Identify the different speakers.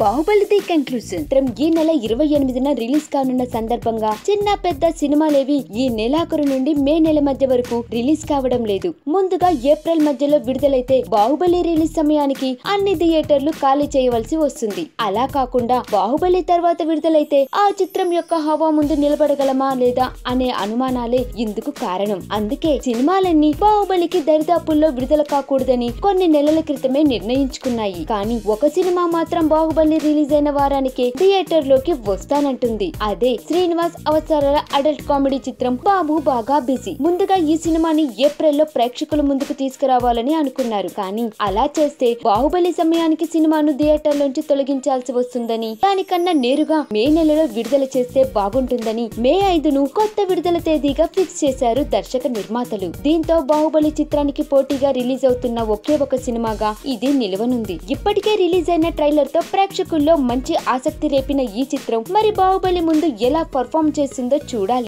Speaker 1: Baahubali the conclusion చిత్రం ఈ నెల 28న రిలీజ్ కానున్న సందర్భంగా చిన్న పెద్ద సినిమాలేవి ఈ నెలాఖరు నుండి మే నెల మధ్య వరకు రిలీజ్ కావడం లేదు. ముందుగా ఏప్రిల్ మధ్యలో విడుదలైతే బాహుబలి రిలీజ్ సమయానికి అన్ని థియేటర్లు ఖాళీ చేయవలసి వస్తుంది. అలా కాకుండా బాహుబలి తర్వాత విడుదలైతే ఆ చిత్రం యొక్క హవా ముందు నిలబడగలమా లేదా అనే అనుమానాలే ఇందుకు కారణం. అందుకే సినిమాలన్నీ బాహుబలికి దరిదాపుల్లో విడుదల కాకూడదని కొన్ని నెలల క్రితమే నిర్ణయించుకున్నాయి. కానీ ఒక సినిమా మాత్రం బాహుబలి రిలీజ్ అయిన వారానికి థియేటర్ లోకి వస్తానంటుంది. అదే శ్రీనివాస్ అవతారాల అడల్ట్ కామెడీ చిత్రం బాబు బాగా బిజీ. ముందుగా ఈ సినిమాని ఏప్రిల్ లో ప్రేక్షకుల ముందుకు తీసుకురావాలని అనుకున్నారు. కానీ అలా చేస్తే బాహుబలి సమయానికి సినిమాను థియేటర్ లోంచి తొలగించాల్సి వస్తుందని, దానికన్నా నేరుగా మే నెలలో విడుదల చేస్తే బాగుంటుందని మే 5ను కొత్త విడుదల తేదీగా ఫిక్స్ చేశారు దర్శక నిర్మాతలు. దీంతో బాహుబలి చిత్రానికి పోటీగా రిలీజ్ అవుతున్న ఒకే ఒక సినిమాగా ఇది నిలవనుంది. ఇప్పటికే రిలీజ్ అయిన ట్రైలర్ తో ప్రేక్షకుల్లో మంచి ఆసక్తి రేపిన ఈ చిత్రం మరి బాహుబలి ముందు ఎలా పర్ఫార్మ్ చేసిందో చూడాలి.